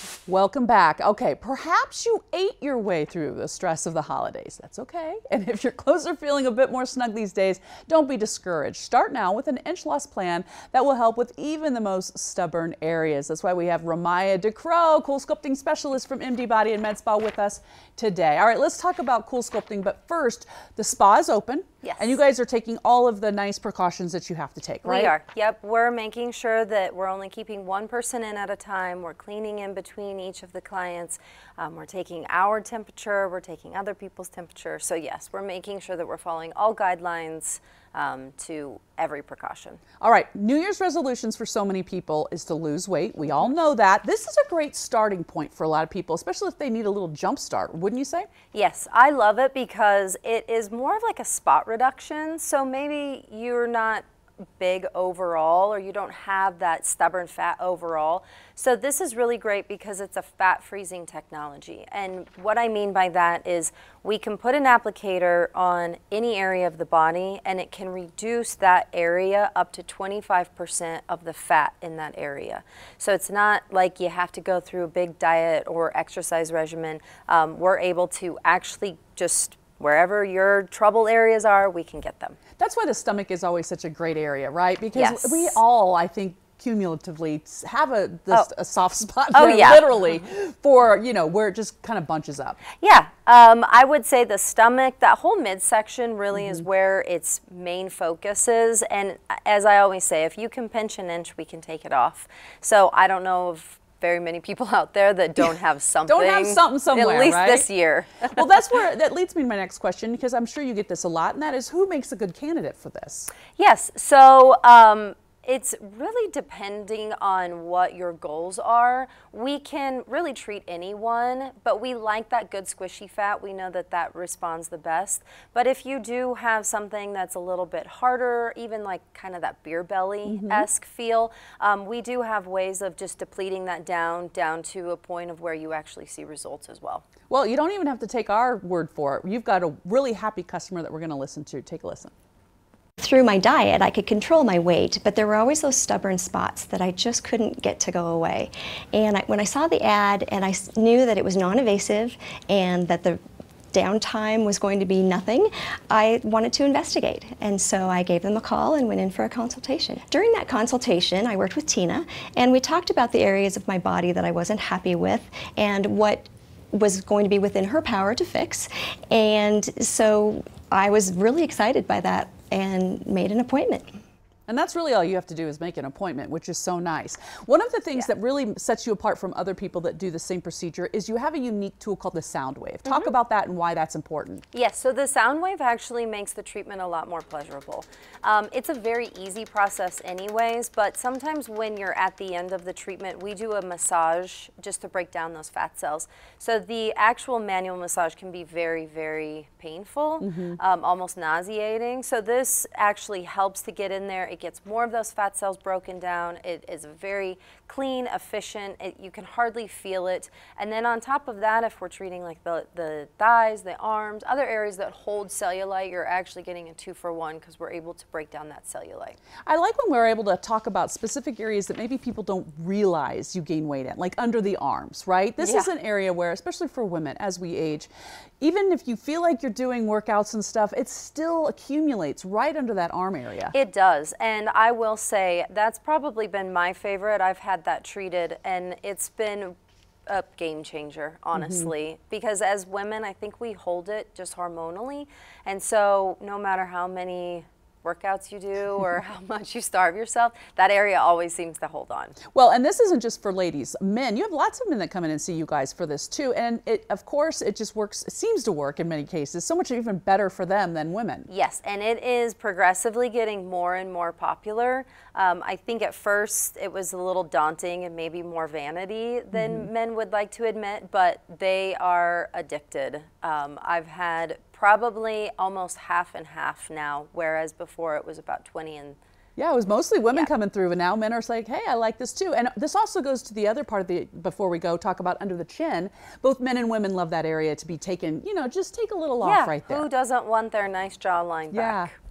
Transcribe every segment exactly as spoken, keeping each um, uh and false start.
Welcome back. Okay, perhaps you ate your way through the stress of the holidays. That's okay. And if your clothes are feeling a bit more snug these days, don't be discouraged. Start now with an inch loss plan that will help with even the most stubborn areas. That's why we have Ramaya DeCrow, Cool Sculpting Specialist from M D Body and Med Spa, with us today. All right, let's talk about Cool Sculpting, but first, the spa is open. Yes. And you guys are taking all of the nice precautions that you have to take, right? We are. Yep. We're making sure that we're only keeping one person in at a time. We're cleaning in between each of the clients. Um, we're taking our temperature. We're taking other people's temperature. So yes, we're making sure that we're following all guidelines um, to every precaution. All right. New Year's resolutions for so many people is to lose weight. We all know that. This is a great starting point for a lot of people, especially if they need a little jump start, wouldn't you say? Yes, I love it because it is more of like a spot reduction. So maybe you're not big overall, or you don't have that stubborn fat overall. So this is really great because it's a fat freezing technology. And what I mean by that is we can put an applicator on any area of the body and it can reduce that area up to twenty-five percent of the fat in that area. So it's not like you have to go through a big diet or exercise regimen. Um, we're able to actually just wherever your trouble areas are, we can get them. That's why the stomach is always such a great area, right? Because yes. we all, I think, cumulatively have a, this, oh. a soft spot oh, there, yeah. literally, for, you know, where it just kind of bunches up. Yeah, um, I would say the stomach, that whole midsection really mm-hmm. is where its main focus is. And as I always say, if you can pinch an inch, we can take it off. So I don't know if very many people out there that don't have something. Don't have something somewhere, at least right? this year. Well, that's where, that leads me to my next question, because I'm sure you get this a lot, and that is, who makes a good candidate for this? Yes, so um, it's really depending on what your goals are. We can really treat anyone, but we like that good squishy fat. We know that that responds the best. But if you do have something that's a little bit harder, even like kind of that beer belly-esque mm-hmm. feel, um, we do have ways of just depleting that down, down to a point of where you actually see results as well. Well, you don't even have to take our word for it. You've got a really happy customer that we're going to listen to. Take a listen. Through my diet, I could control my weight, but there were always those stubborn spots that I just couldn't get to go away. And I, when I saw the ad and I knew that it was non-invasive and that the downtime was going to be nothing, I wanted to investigate. And so I gave them a call and went in for a consultation. During that consultation, I worked with Tina, and we talked about the areas of my body that I wasn't happy with and what was going to be within her power to fix. And so I was really excited by that and made an appointment. And that's really all you have to do is make an appointment, which is so nice. One of the things yeah. that really sets you apart from other people that do the same procedure is you have a unique tool called the Soundwave. Talk mm-hmm. about that and why that's important. Yes, so the Soundwave actually makes the treatment a lot more pleasurable. Um, it's a very easy process anyways, but sometimes when you're at the end of the treatment, we do a massage just to break down those fat cells. So the actual manual massage can be very, very painful, mm-hmm. um, almost nauseating. So this actually helps to get in there. It gets more of those fat cells broken down. It is very clean, efficient. It, you can hardly feel it. And then on top of that, if we're treating like the, the thighs, the arms, other areas that hold cellulite, you're actually getting a two for one because we're able to break down that cellulite. I like when we're able to talk about specific areas that maybe people don't realize you gain weight in, like under the arms, right? This yeah. is an area where, especially for women as we age, even if you feel like you're doing workouts and stuff, it still accumulates right under that arm area. It does, and I will say that's probably been my favorite. I've had that treated, and it's been a game changer, honestly, mm-hmm. because as women, I think we hold it just hormonally, and so no matter how many workouts you do or how much you starve yourself, that area always seems to hold on. Well, and this isn't just for ladies. Men, you have lots of men that come in and see you guys for this too, and it, of course, it just works, it seems to work in many cases, so much even better for them than women. Yes, and it is progressively getting more and more popular. Um, I think at first it was a little daunting and maybe more vanity than mm-hmm. men would like to admit, but they are addicted. Um, I've had probably almost half and half now, whereas before it was about twenty and yeah, it was mostly women yeah. coming through, and now men are like, hey, I like this too. And this also goes to the other part of the, before we go talk about under the chin, both men and women love that area to be taken, you know, just take a little yeah, off right there. Who doesn't want their nice jawline yeah. back?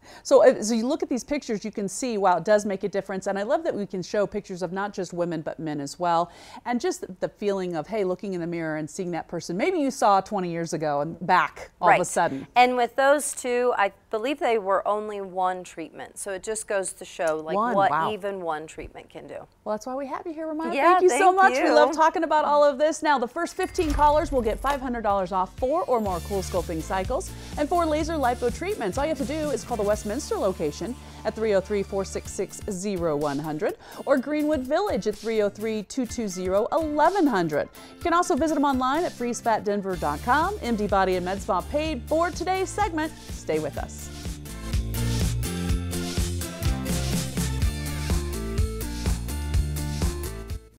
So as you look at these pictures, you can see, wow, it does make a difference. And I love that we can show pictures of not just women, but men as well. And just the feeling of, hey, looking in the mirror and seeing that person maybe you saw twenty years ago and back all right. of a sudden. And with those two, I believe they were only one treatment. So it just goes to show like one, what wow. even one treatment can do. Well, that's why we have you here, Ramona. Yeah, thank you thank so much. you. We love talking about all of this. Now, the first fifteen callers will get five hundred dollars off four or more Cool Sculpting cycles and four laser lipo treatments. All you have to do is call the Westminster location at three oh three, four six six, oh one hundred or Greenwood Village at three oh three, two two zero, eleven hundred. You can also visit them online at freeze fat denver dot com. M D Body and Med Spa paid for today's segment. Stay with us.